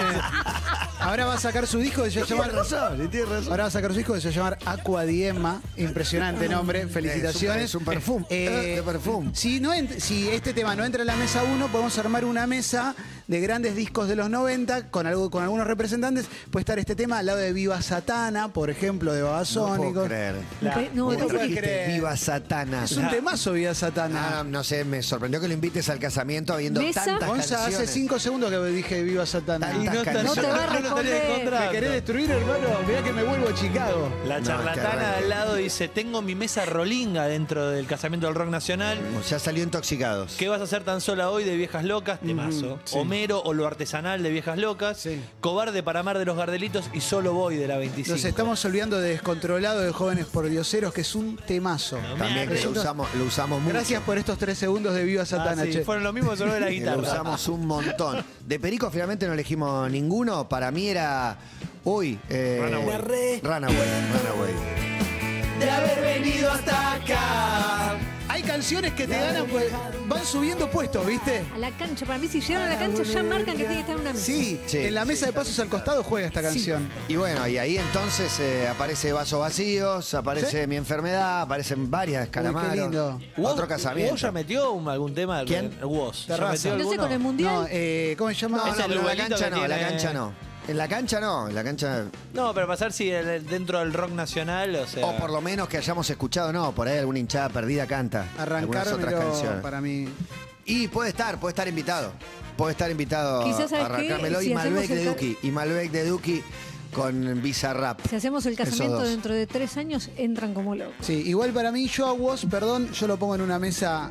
Ahora va a sacar su disco que se va a Tiene llamar. razón, tiene razón. Ahora va a sacar su disco que se va a llamar Aqua Diema. Impresionante nombre. Felicitaciones. Es un perfume. Eh, de perfume. Si, no ent- si este tema no entra en la mesa uno, podemos armar una mesa de grandes discos de los noventa con, algo, con algunos representantes. Puede estar este tema al lado de Viva Satana, por ejemplo, de No Babasónicos. puedo creer. Me pe- No, ¿Cómo no, no puedes porque- creer? Viva Satana. Es un temazo Viva Satana. Ah, no sé, me sorprendió que lo invites al casamiento habiendo Mesa. tantas Gonza, hace canciones. cinco segundos que dije Viva Satana. Tantas Y no, está- canciones. No te va a no lo tenés responder. contrato. ¿Me querés destruir, hermano? Mirá que me vuelvo a Chicago. La No, charlatana terrible. de al lado dice: tengo mi mesa rolinga dentro del casamiento del rock nacional. Ya salió Intoxicados. ¿Qué vas a hacer tan sola hoy de Viejas Locas? Temazo. sí. Homero o lo artesanal de Viejas Locas. Sí. Cobarde para amar de los Gardelitos y Solo voy de la veinticinco. Nos estamos olvidando de Descontrolado de Jóvenes Pordioseros, que es un temazo. También que lo usamos, lo usamos mucho. Gracias por estos tres segundos de Viva Ah, Satana, sí, che. fueron lo mismo, solo de la Que lo guitarra. usamos un montón. De Perico finalmente no elegimos ninguno. Para mí era hoy. Eh, Runaway. Runaway. Runaway. De haber venido hasta acá. Hay canciones que te ganan, pues, van subiendo puestos, ¿viste? A la cancha, para mí, si llegan a la cancha, ya marcan que tiene que estar en una mesa. Sí, Sí, en la mesa sí. de pasos al costado juega esta canción. Y bueno, y ahí entonces eh, aparece Vasos Vacíos, aparece ¿Sí? Mi Enfermedad, aparecen varias Calamaros. lindo. Otro ¿Woz casamiento. ya metió un- algún tema? ¿Quién? Woz. ¿Ya Terraza. metió No sé, alguno? con el mundial. No, eh, ¿cómo se llama? No, Es no, el pero en la duelito cancha que no, en la tiene- cancha no. En la cancha no, en la cancha. No, pero pasar si el- dentro del rock nacional, o sea. O por lo menos que hayamos escuchado, no, por ahí alguna hinchada perdida canta. Algunas otras Arrancármelo canciones. para mí. Y puede estar, puede estar invitado. Puede estar invitado Quizás, a ¿sabes qué? arrancármelo. Si y Malbec hacemos de el ca- Duki. Y Malbec de Duki con Bizarrap. Si hacemos el Esos casamiento dos. dentro de tres años, entran como locos. Sí, igual para mí, yo a Woz, perdón, yo lo pongo en una mesa.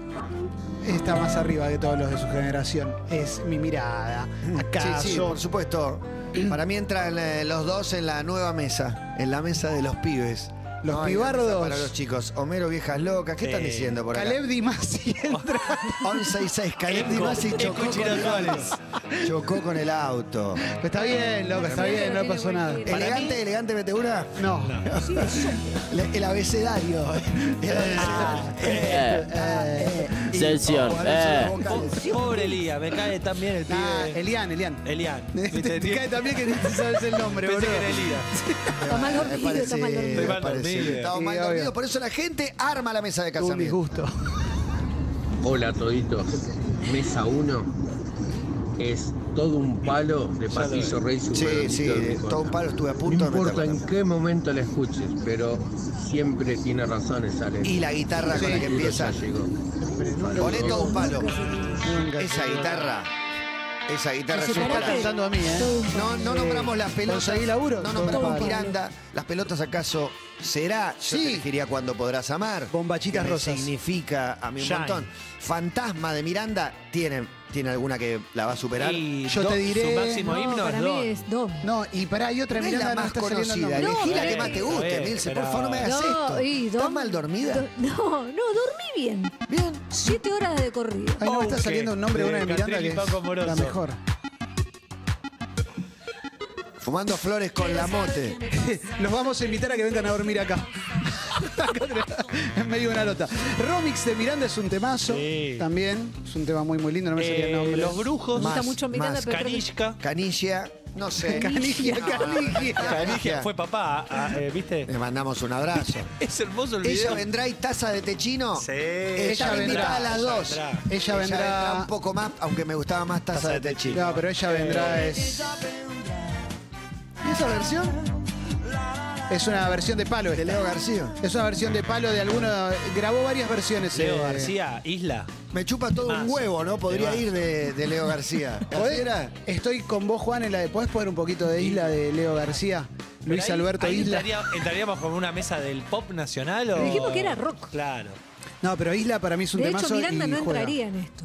Está más arriba que todos los de su generación. Es mi mirada. ¿Acaso? Sí, sí, por supuesto. Para mí entran eh, los dos en la nueva mesa, en la mesa de los pibes. Los No hay una pibardos. mesa para los chicos. Homero Viejas Locas. ¿Qué están Sí. diciendo por acá? Caleb Dimasi entra. once y seis. Caleb Di Masi chocó con el auto. Chocó con el auto. Pero está bien, loco, está bien, no pasó nada. Elegante, elegante, mete una. No. Le- El abecedario. El abecedario. Eh, Y- Sesión, o a veces eh. los vocales. Po- Pobre Elías, me cae tan bien el pibe. Ah, Elian, Elian. Elian. Te, ¿Viste? te cae también que no sabes el nombre, Pensé boludo. que era Elías. Está mal Me dormido, parece- está mal dormido. me Estoy mal parece- dormido. Estamos Sí, mal obvio. dormidos. Por eso la gente arma la mesa de Un casamiento. disgusto. Hola toditos, mesa uno es todo un palo de Patricio Rey Sí, Super sí, Víctor de Ricota. todo un palo estuve a No punto de importa meterlo en también. qué momento la escuches, pero siempre tiene razones, Ale. Y la guitarra con la que empieza. Ya llegó. Poné todo un palo. Esa guitarra. Esa guitarra es Ese un Está parate. palo. cantando a mí, ¿eh? No, no nombramos las pelotas. ¿Conseguí laburo? No Todo nombramos un palo. Miranda. ¿Las pelotas acaso será? Yo Sí. te elegiría Cuando Podrás Amar. Bombachitas que me rosas. significa a mí un Shine. montón. Fantasma de Miranda tiene, tiene alguna que la va a superar. Y Yo Do- te diré- Su máximo No, himno para es mí Don. es Dom. No, y pará, hay otra No es Miranda la no más está saliendo el conocida. nombre. Elegí No, la que pero- más te guste, pero- Milce. Por pero- favor, no me hagas esto. No, y ¿Estás Dom- mal dormida? Do- No, no, dormí bien. Bien. Siete horas de corrido. Ay, no, me está Ok. saliendo un nombre de una de De Miranda Catriel que y Paco es Moroso. la mejor. Fumando flores con la mote. Los vamos a invitar a que vengan a dormir acá. En medio de una nota. Romix de Miranda es un temazo. Sí. También. Es un tema muy, muy lindo. No me salía el Eh, nombre. los brujos. Me gusta Más, mucho Miranda, más. pero creo que- Canishka. Canigia, no sé. Canigia, Canigia. Canigia fue papá, ah, eh, ¿viste? Le mandamos un abrazo. Es hermoso el Ella video. vendrá y taza de techino. Sí. Ella vendrá. vendrá a las Ella dos. vendrá. Ella vendrá- un poco más, aunque me gustaba más taza, de techino. No, pero ella vendrá. Es, ¿Y esa versión? es una versión de palo. De esta. Leo García. Es una versión de palo de alguno. Grabó varias versiones. Leo eh, García, Isla. Me chupa todo un Temazo. huevo, ¿no? Podría Temazo. ir de, de Leo García. ¿Podés? ¿Era? Estoy con vos, Juan, en la de. ¿Podés poner un poquito de Isla de Leo García? Luis Pero ahí- Alberto ahí Isla. entraría- ¿Entraríamos como una mesa del pop nacional o...? Pero dijimos que era rock. Claro. No, pero Isla para mí es un De temazo. hecho, Miranda y no juega. entraría en esto.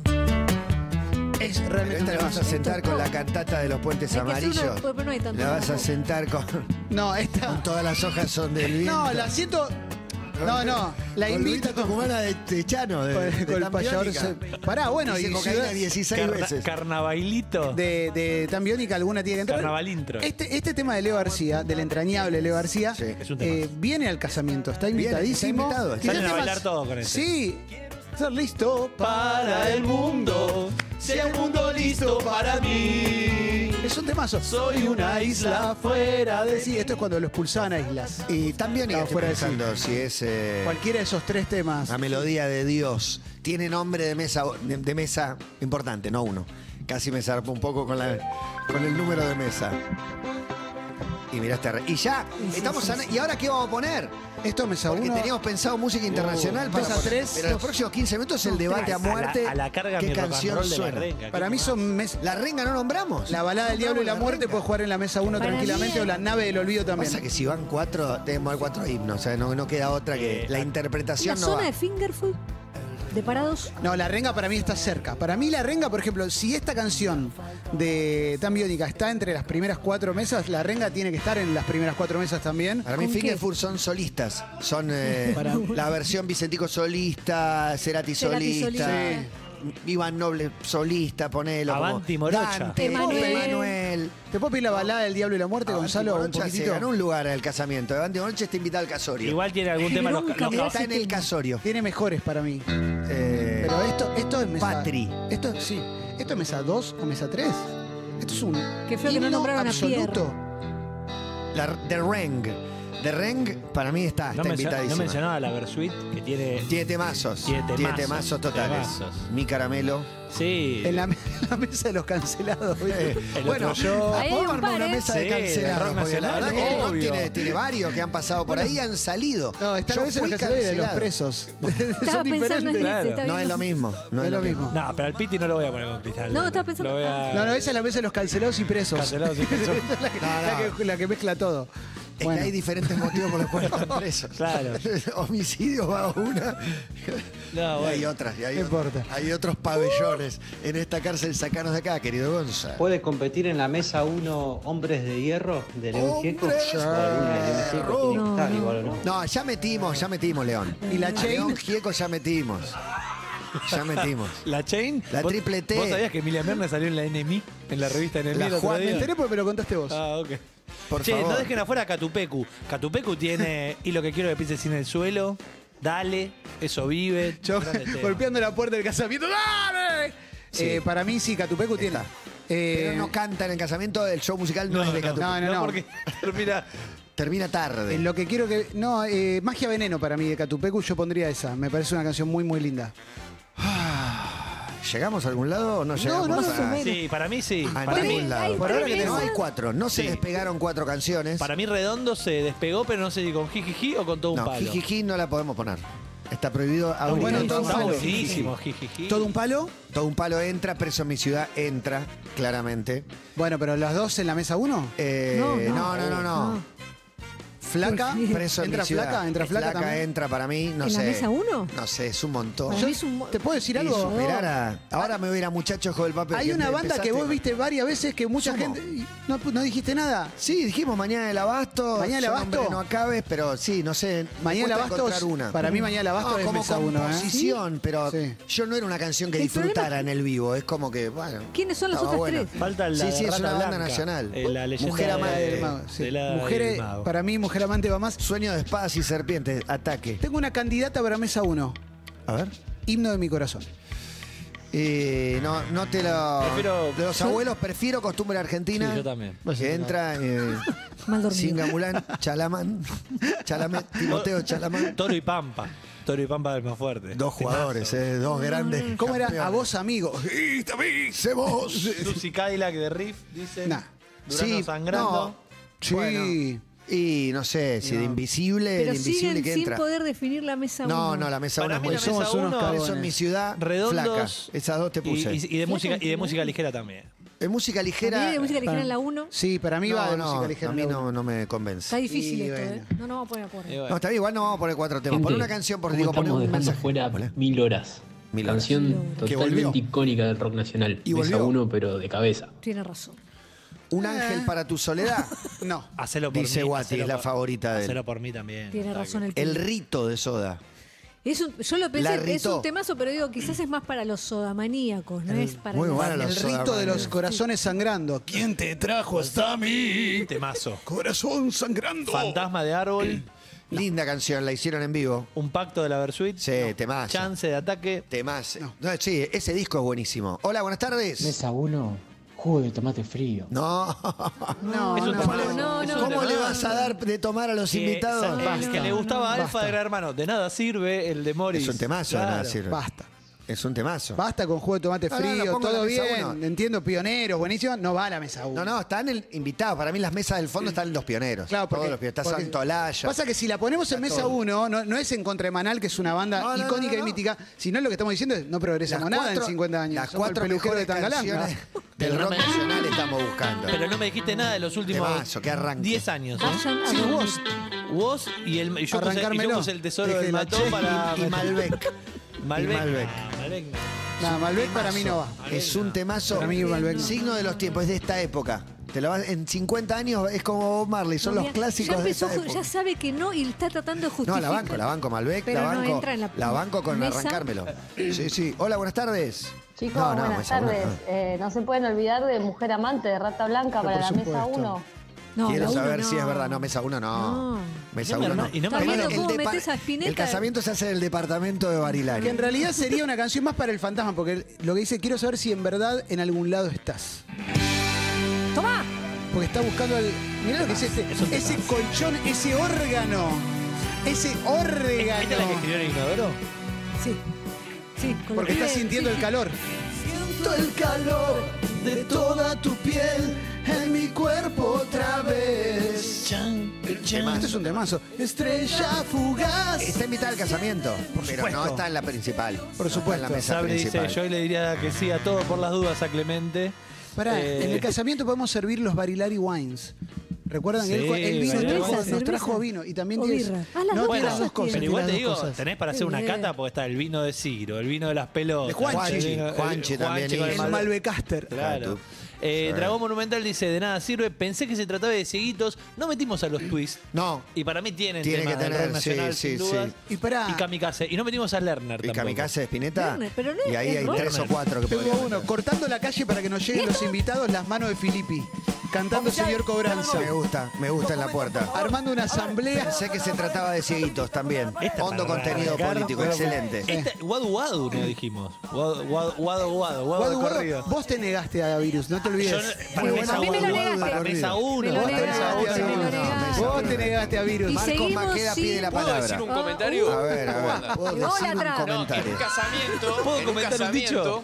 Es Pero realmente un esta la vas a temazo. sentar con la cantata de los puentes Hay que hacer una- amarillos. pero no hay tanto La vas a tampoco. sentar con, No, esta. con todas las hojas son del viento. No, la siento. No, no. La Con invito. Luisa Tucumana de, de Chano. De, Con, de con el Tan payador. Biónica. se- Pará, bueno, Dice y cocaína Ciudad- dieciséis Carna- veces. Carnavalito. de, de Tan Biónica alguna tiene que entrar. Carnaval intro. Este, este tema de Leo García, del entrañable Leo García, Sí, es un eh, viene al casamiento, está Viene, invitadísimo. está invitado, Y está el Salen a tema bailar es- todo con este. Sí, estar listo Para el mundo, sea un mundo listo para mí. Es un temazo. Soy una isla fuera de Sí, esto es cuando lo expulsaban a islas. Y también No, estoy fuera de sí. pensando si es eh, Cualquiera de esos tres temas. la melodía de Dios. Tiene nombre de mesa, de, de mesa importante, no uno. Casi me zarpo un poco con, la, con el número de mesa. Y miraste. Y ya, estamos a- ¿Y ahora qué vamos a poner? Esto me Porque uno. teníamos pensado música internacional para mesa poner. tres. Pero los próximos quince minutos el debate a muerte. A la, a la carga ¿Qué mi rock and canción roll de la suena? renga. Para ¿Qué mí más? son mes- La renga no nombramos. la balada del diablo y la Nombramos muerte renga. puede jugar en la mesa uno Para tranquilamente mí- o la nave del olvido también. Pasa que si van cuatro, tenemos que cuatro himnos. O sea, no, no queda otra que Eh, la La interpretación no zona va. de Fingerfood, de parados. No, la renga para mí está cerca. Para mí la renga, por ejemplo, si esta canción de Tan Biónica está entre las primeras cuatro mesas, la renga tiene que estar en las primeras cuatro mesas también. Para mí ¿Con qué? Fingerfood son solistas. Son eh, la versión Vicentico solista, Cerati Cerati solista, solista. Iván Noble solista, ponelo. como Avanti Morocha. Dante, Emanuel. Emanuel. ¿Te puedo pedir la balada del diablo y la muerte, Avanti Gonzalo? Un Morocha se poquitito. ganó un lugar en el casamiento. Avanti Morocha está invitado al casorio. Igual tiene algún Qué tema. Los, bronca los- me da Está ese en el tema. casorio. Tiene mejores para mí. Eh, Pero esto, esto es mesa. Patri. Esto, sí. ¿Esto es mesa dos o mesa tres? Esto es un. Qué feo que no himno nombraron a absoluto. la, The Reng. The Reng para mí está, no, está mencio- invitadísima. no mencionaba la Versuit que tiene. Tiene temazos. Tiene temazos, temazos totales. temazos. Mi caramelo. Sí. En la, en la mesa de los cancelados. ¿viste? El Bueno, otro yo. Ahí hay podemos un armar par, una ¿eh? mesa de Sí, del cancelados. rock Porque la verdad nacional, que el rock obvio. tiene, tiene varios que han pasado por ahí y han salido. No, está Yo la mesa de fui los cancelados y de los cancelado. presos. Estaba Son pensando en diferentes. ese, Claro. está No bien. es lo mismo. No es lo mismo. No, pero al Piti no lo voy a poner con cristal. No, estaba pensando- Lo voy a... No, no, esa es la mesa de los cancelados y presos. Cancelados y presos. la, que, No, no. la que- la que mezcla todo. Es Bueno. que hay diferentes motivos por los cuales están presos. Claro. Homicidio va una. No, Y hay bueno. otras. Y hay, No otras. importa. Hay otros pabellones en esta cárcel. Sacanos de acá, querido Gonza. ¿Puede competir en la mesa uno Hombres de Hierro de León Gieco? ¡Hombres O alguna de León Gieco de tiene que Hierro! estar No, igual o no. No, ya metimos, ya metimos, León. ¿Y la A Chain? León Gieco ya metimos. Ya metimos. La Chain. La ¿Vos- triple T. ¿Vos sabías que Emilia Merna salió en la N M I? En la revista N M I La el otro Juan- Me día? enteré porque me lo contaste vos. Ah, ok. Por Che, favor. no dejen afuera a Catupecu. Catupecu tiene Y lo que quiero que pienses en el suelo. Dale, eso vive. Yo, grande tema. golpeando la puerta del casamiento. ¡Dale! Sí. Eh, para mí sí, Catupecu tiene. Está. Eh, Pero no canta en el casamiento, el show musical no, es de Catupecu. no, no, no. porque termina. Termina tarde. eh, lo que quiero que. No, eh, Magia Veneno para mí de Catupecu, yo pondría esa. Me parece una canción muy, muy linda. ¿Llegamos a algún lado o no llegamos? no, a- más o menos. Sí, para mí sí. a Para ningún mí, lado. hay Por ahora que tres no hay mesas. cuatro. No se Sí. despegaron cuatro canciones. para mí Redondo se despegó, pero no sé si con Jijiji o con todo un no, palo. Jijiji no la podemos poner. Está prohibido. Está abrir bueno, el todo un está palo. palo. buenísimo, Jijiji. ¿Todo un palo? Todo un palo entra, preso en mi ciudad entra, claramente. Bueno, pero las dos en la mesa uno. Eh, No, no, no. no, no, no. No. Flaca. Preso en ¿Entra mi ciudad. flaca? ¿Entra flaca, también? entra para mí, no ¿En sé. la mesa uno? No sé, es un montón. Para mí es un mo- ¿Te puedo decir Y algo? superar a- Ahora me voy a ir a Muchachos con el papel. Hay que una te banda que empezaste vos con- viste varias veces que mucha Sumo. gente. y No, no dijiste nada. Sí, dijimos mañana del abasto. Mañana del Son Abasto. hombres no acabes, pero sí, no sé. me Mañana del cuesta Abasto, encontrar una. para mí Mañana del Abasto No, es como mesa uno, ¿eh? composición, pero Sí. yo no era una canción que El problema- disfrutara en el vivo. Es como que, bueno. ¿Quiénes son las estaba otras buena. tres? Falta la Sí, sí, es Rata una banda Blanca, nacional. eh, la leyenda Mujer de- amada Del del mago, sí. de la- Mujeres, del mago. para mí, Mujer amante va más. Sueño de espadas y serpientes, ataque. Tengo una candidata para mesa uno. A ver. Himno de mi corazón. Eh, no, no te lo. Prefiero- de los abuelos prefiero costumbre argentina. Sí, yo también. Que entra eh, Mal dormido. Singamulán, Chalamán, Chalamet, Timoteo Chalamán. Toro y Pampa. Toro y Pampa es el más fuerte. Dos jugadores, eh, dos grandes. ¿Cómo era? campeones. A vos, amigo. Y también, sé vos. Lucy Cadillac de Riff, dice. Nah. Durano Sí, sangrando. no. Sí. Bueno, y no sé, si de invisible, Pero de invisible siguen que sin entra. poder definir la mesa uno. No, no, la mesa Para uno es mí muy la mesa somos unos uno- cagones. Eso en mi ciudad, Redondos. flaca. Esas dos te Y, puse. y- y de música, y de música ligera también. En música ligera. También de música ligera en la uno. Sí, para mí va no, de no, música ligera. a mí en la no, uno. no me convence. Está difícil Y esto, bueno. ¿eh? No nos vamos a poner de acuerdo. Y bueno. No, está bien, igual no vamos a poner cuatro temas. Pon Gente, una canción, por ¿cómo digo, poner estamos un dejando mensaje. fuera Hola. Mil Horas? Mil Horas. Canción Que volvió. totalmente icónica del rock nacional. Y Mesa volvió. uno, pero de cabeza. Tiene razón. Un ángel para tu soledad. No. Hacelo por Dice mí. Guati, hacelo es la por- favorita de él. Hacelo por mí también. Tiene Ataque. razón el El pibe. rito de Soda. Es un- yo lo La pensé, es Rito. un temazo, pero digo, quizás es más para los sodamaníacos, no es para muy los- bueno. El los rito Soda de los Maníacos. corazones sangrando. ¿Quién te trajo hasta mí? Temazo. Corazón sangrando. Fantasma de árbol. Linda canción, la hicieron en vivo. Un pacto de la Versuit. Sí, temazo. Chance de ataque. Temas. No, sí, ese disco es buenísimo. Hola, buenas tardes. Mesa uno, jugo de tomate frío. No. No, Es un no, temazo. no, no, ¿Cómo no. le vas a dar de tomar a los Que- invitados? el Basta. que le gustaba no, Alfa basta. de Gran Hermano. De nada sirve el de Morris. Es un temazo, de nada Claro. sirve. Basta. Es un temazo. Basta con jugo de tomate No, no, frío, lo pongo en todo la mesa bien. uno. Entiendo, pioneros, buenísimo. No va a la mesa uno. No, no, están el, invitados. Para mí las mesas del fondo están los pioneros. Claro, porque, Todos los pioneros. Está porque Santolaya. Pasa que si la ponemos en Está mesa todo. uno, no, no es en contra de Manal, que es una banda No, no, icónica no, no. y mítica, sino lo que estamos diciendo es no progresamos nada en cincuenta años. Las Somos el cuatro peluquero de mejores Tangalanga. canciones del rock nacional estamos buscando. Pero no me dijiste nada de los últimos Temazo, que arranque. diez años. ¿eh? Vayan a Sí, dormir. vos. Vos y, el, y yo, puse, y yo Arrancármelo. puse el tesoro Deje del la matón che- para. Y Malbec. Malbec. y Malbec. Ah, Malbec no. Nada, Malbec para mí no va. Es un temazo. Para mí Malbec no. Signo de los tiempos, es de esta época. Te lo vas- en cincuenta años es como Bob Marley, son No, los mira, clásicos ya de empezó, esa época. ya sabe que no y está tratando de No, justificar. la banco, la banco Malbec, Pero la no banco. entra en la la banco con mesa. arrancármelo. Sí, sí. Hola, buenas tardes. Chicos, No, no, buenas mesa uno, tardes. no. Eh, no se pueden olvidar de Mujer Amante de Rata Blanca para por la mesa supuesto. uno. No, Quiero la uno saber no. si es verdad. No, mesa uno no. No. Mesa No me uno no. arma- y no me Está viendo El cómo depa- metés a Spinetta. El casamiento se hace en el departamento de Que Barilari. en realidad sería una canción más para el fantasma, porque lo que dice, quiero saber si en verdad en algún lado estás. ¡Tomá! Porque está buscando el. Mirá lo que es este. Es un Ese temazo. colchón, ese órgano. Ese ¿Esta es la que órgano. escribió en el inodoro? Sí. Sí, con Porque lo está que- sintiendo sí. el calor. Siento el calor de toda tu piel en mi cuerpo otra vez. Este es un temazo. Estrella fugaz. Está invitada al casamiento, pero supuesto. no está en la principal. Por No está en supuesto. la mesa Sabri dice, principal. yo le diría que sí a todo por las dudas a Clemente. Pará, Eh, en el casamiento podemos servir los Barilari Wines. ¿Recuerdan? Sí, él, él vino, Barilari trajo- Wines. nos trajo Cerveza. vino y también O tiene. birra. Ah, las no, dos tiene las cosas dos cosas. tiene. Pero igual tiene te las dos digo, cosas. tenés para Qué hacer una bien. cata porque está el vino de Ciro, el vino de las pelotas. De Juanchi. el vino- el- Juanchi también con el hizo. El Malbec. Malbecaster. Claro. Eh, Sí. Dragón Monumental dice, de nada sirve. Pensé que se trataba de cieguitos. No metimos a los twists. No. Y para mí tienen Tiene temas que del tener, rock nacional, sí, sin sí, dudas. sí. Y pará. Y Kamikaze. Y no metimos a Lerner ¿Y tampoco. Kamikaze de Spinetta? Lerner, pero no es- y ahí es hay rock. tres o cuatro que Tengo podrían uno, meter. cortando la calle para que nos lleguen los invitados, las manos de Filippi. Cantando Señor Cobranza. Me gusta, me gusta en la puerta. Armando una asamblea. Pensé que se trataba de cieguitos también. Esta Hondo para contenido arrancar, político, pero- excelente. Esta- Guadu Guadu, no dijimos. Guadu Guadu, Guadu, Guadu, Guadu Guadu, de Guadu, corrido. vos te negaste a Virus, no te olvides. Yo no- para Muy mesa bueno. A mí me lo uno, negaste. para mesa uno. Me lo Vos te negaste, negaste a me lo Virus. negaste. Vos te negaste a Virus. Y Marcos seguimos Maqueda sin- pide la ¿Puedo palabra. decir un Ah, comentario? uh. A ver, a ver. ¿Puedo Hola, decir un atrás. No, que en comentario? un casamiento, ¿Puedo en un comentar un dicho? casamiento,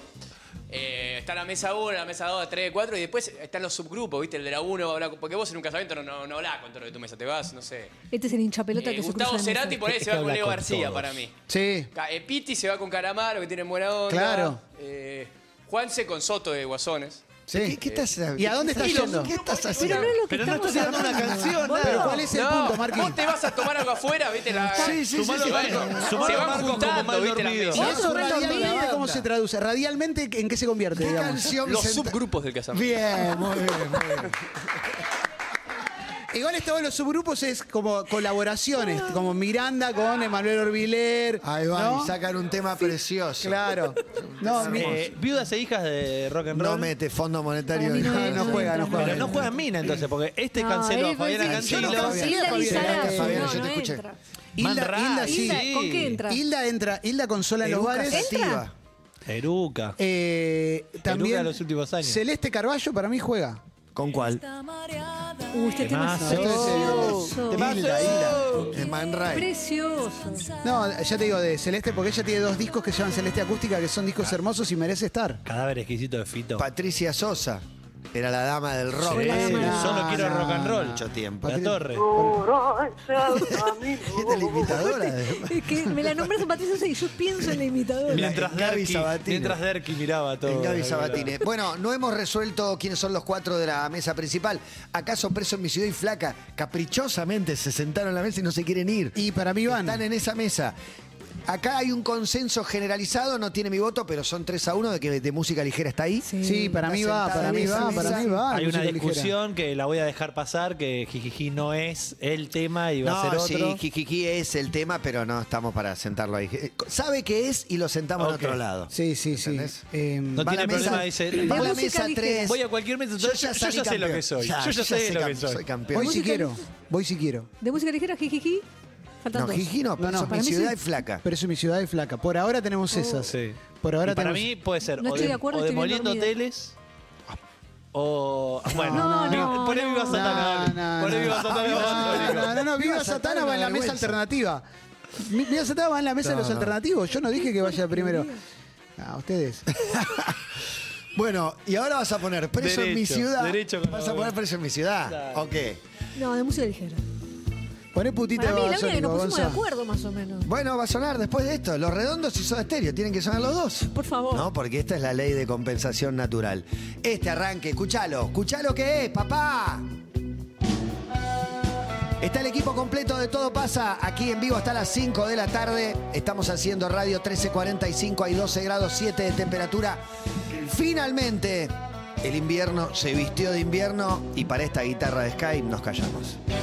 eh, está la mesa uno, la mesa dos, la tres, cuatro, y después están los subgrupos, ¿viste? El de la uno va a hablar, porque vos en un casamiento no, no, no hablás con todo lo de tu mesa, te vas, no sé. Este es el hinchapelota Eh, que se Gustavo cruza la mesa. Cerati por ahí Es se que va con habla Leo con García todos. para mí. Sí. Ca- eh, Piti se va con Calamaro, que tiene buena onda. Claro. Eh, Juanse con Soto de Guasones. Sí. ¿Qué, qué estás ¿Y a dónde estás ¿Qué yendo? ¿Qué estás Pero haciendo? no es lo que Pero no estamos estoy dando una hablando. canción, Bueno, Pero ¿cuál es el no, punto, Marqui? vos te vas a tomar algo afuera, ¿viste? La, Sí, sí, sí, Sumalo, sí. bueno, Se sumalo a van Marcos como juntando, mal ¿viste? La dormido. ¿Y mesa. eso Vos sos radialmente banda. cómo se traduce? Radialmente, ¿en qué se convierte, ¿Qué digamos? canción Los senta- subgrupos del casamiento. Bien, muy bien, muy bien. igual esto de los subgrupos es como colaboraciones, como Miranda con Emanuel Orbiler. Ahí va, ¿no? y sacan un tema precioso. Claro. No, mi- Eh, viudas e hijas de rock and roll. No mete Fondo Monetario. Para mí no ni- es. no juega, no juega. Pero no juegan Mina entonces, porque este No, canceló a él Fabiana puede decir, Cantilo. yo no cancelé Hilda a Fabiana. Lizarazu, Fabiana, no, yo te no escuché. entra. Hilda, Man Ray. Hilda sí. Hilda, ¿con qué entra? Hilda entra, Hilda consola en los Eruca bares. Sativa. Eruca. Eh, también de los últimos años. Celeste Carballo para mí juega. ¿Con cuál? Uh, este tema es Temazo. precioso. Temazo. Hilda, Hilda. De Man Ray. Precioso. No, ya te digo de Celeste porque ella tiene dos discos que se llaman Celeste Acústica que son discos hermosos y merece estar. Cadáver exquisito de Fito. Patricia Sosa. Era la dama del rock. Sí, la dama del Solo rock. quiero rock and roll. Mucho tiempo. La Torre. Esta es la imitadora. de- Es que me la nombras en Patricia Sosa y yo pienso en la imitadora. Mientras en Gaby Derki, Sabatini. mientras Derki miraba todo. En Gaby Sabatini. Bueno, no hemos resuelto quiénes son los cuatro de la mesa principal. ¿Acaso Preso en mi ciudad y Flaca caprichosamente se sentaron en la mesa y no se quieren ir? Y para mí van. Están en esa mesa. Acá hay un consenso generalizado, no tiene mi voto, pero son tres a uno de que de música ligera está ahí. Sí, para mí va, sentada para en mí esa va, mesa. para mí va. Hay una música ligera. discusión que la voy a dejar pasar, que Jijiji no es el tema y va a ser No, otro. sí, Jijiji es el tema, pero no estamos para sentarlo ahí. Sabe que es y lo sentamos en Ok. otro lado. Sí, sí, sí. ¿Entendés? Eh, No Va tiene a la mesa- problema, dice. va a la música mesa ligera. tres. Voy a cualquier mesa. Yo, yo salí ya sé lo campeón. que soy. Ya, yo ya sé sé lo que cam- soy. soy campeón. voy si música quiero. ligera. Voy si quiero. De música ligera, jijiji. Faltan No, dos. Jiji no, pero No, no, eso es para mi mí ciudad sí. y Flaca. Pero eso es mi ciudad y flaca. Por ahora tenemos esas. Sí. Por ahora Y para tenemos. mí puede ser No o, estoy de- de acuerdo, o estoy bien demoliendo dormida. hoteles o. Bueno, No, vi- no, poné no. Viva Satana. No, no, Poné no. Viva Satana. No, Bastónico. no, no, no, Viva Viva Satana Satana, va en la una mesa vergüenza. alternativa. Mi- Viva Satana va en la mesa de No, los no. alternativos. Yo no dije que vaya primero. Ah, ustedes. Bueno, y ahora vas a poner preso en mi Derecho, ciudad. derecho con Vas la a poner boca. preso en mi ciudad. Claro. Ok. No, de música ligera. Poné putita Para de mí, la única que nos Babasónico, pusimos de Gonza. acuerdo, más o menos. Bueno, va a sonar después de esto. Los Redondos y Soda Stereo. Tienen que sonar los dos. Por favor. No, porque esta es la ley de compensación natural. Este arranque, escuchalo. Escuchalo que es, papá. Está el equipo completo de Todo Pasa aquí en vivo hasta las cinco de la tarde. Estamos haciendo radio trece cuarenta y cinco, hay doce grados siete de temperatura. Finalmente, el invierno se vistió de invierno y para esta guitarra de Skype nos callamos.